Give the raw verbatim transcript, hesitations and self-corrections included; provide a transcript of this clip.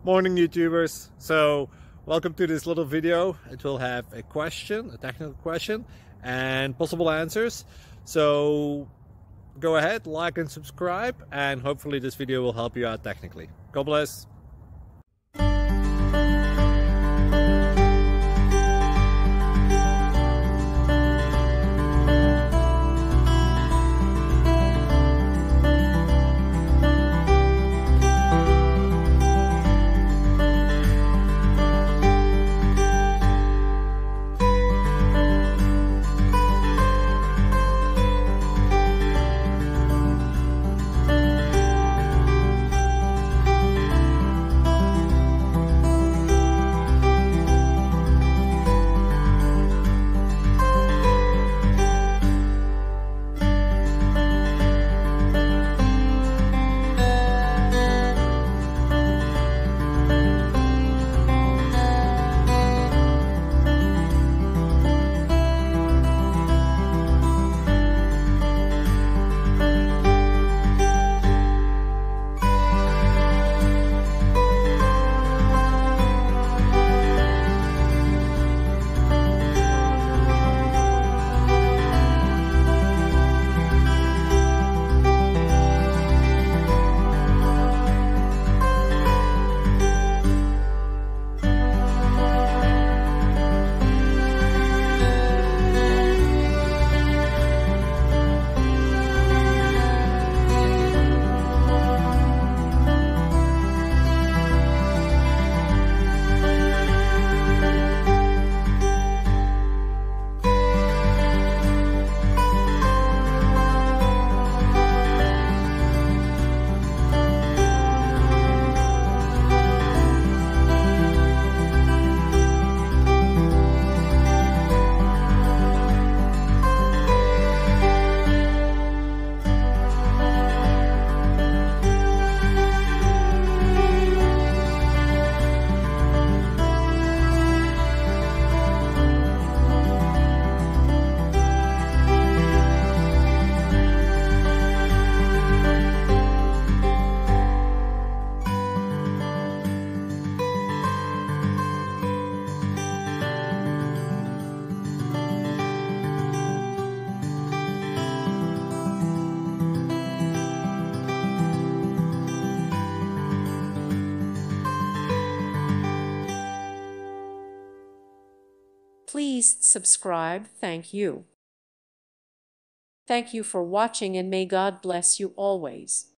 Morning YouTubers. So welcome to this little video. It will have a question, a technical question, and possible answers. So go ahead, like and subscribe, and hopefully this video will help you out technically. God bless. Please subscribe. Thank you. Thank you for watching, and may God bless you always.